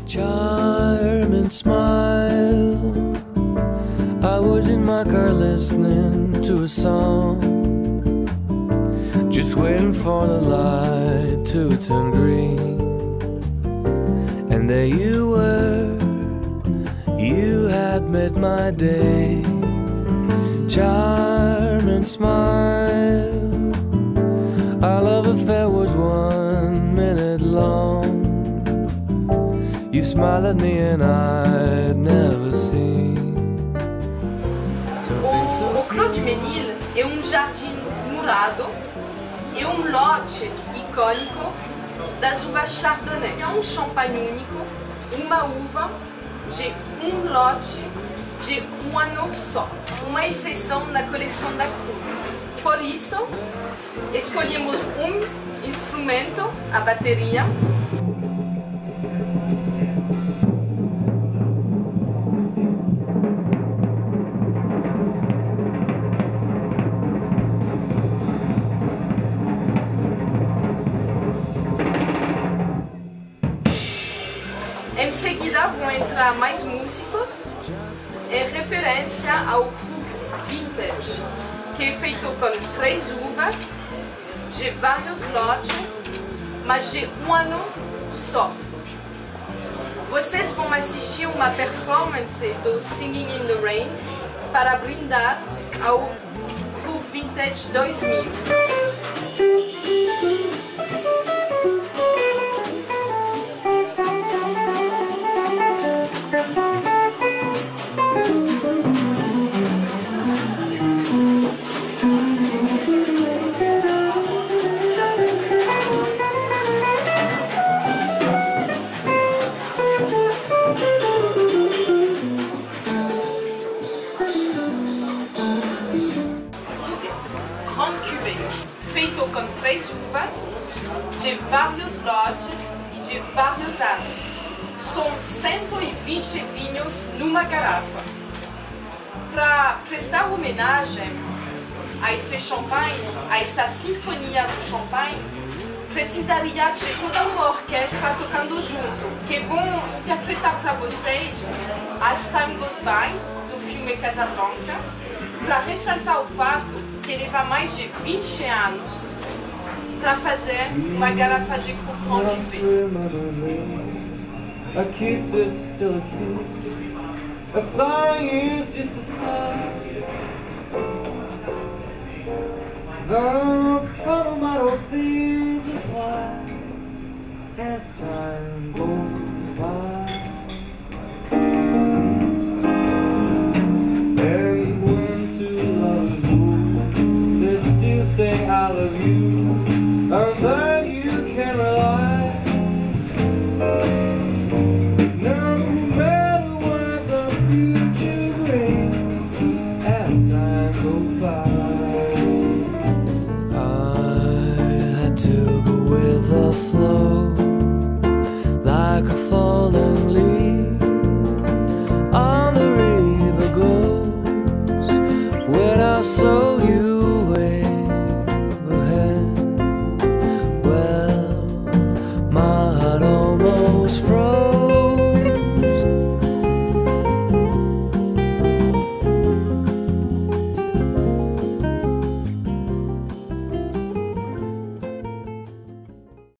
Charm and smile. I was in my car listening to a song, just waiting for the light to turn green. And there you were, you had made my day. Charm and smile. Our love affair was 1 minute long. You smiled at me and I'd never seen. O Krug de Menil é jardim murado e lote icônico das uvas Chardonnay. É champanhe único, uma uva de lote de ano só, uma exceção na coleção da Krug. Por isso, escolhemos instrumento, a bateria. Em seguida vão entrar mais músicos, em referência ao Krug Vintage, que é feito com 3 uvas, de vários lotes, mas de ano só. Vocês vão assistir uma performance do Singing in the Rain para brindar ao Krug Vintage 2000. Feito com 3 uvas, de vários lotes e de vários anos. São 120 vinhos numa garrafa. Para prestar homenagem a esse champanhe, a essa sinfonia do champanhe, precisaria de toda uma orquestra tocando junto, que vão interpretar para vocês As Time Goes By, do filme Casablanca, para ressaltar o fato que leva mais de 20 anos para fazer uma garrafa de Krug A kiss is still a kiss. A sigh is just a sigh. The fundamental fears of life as time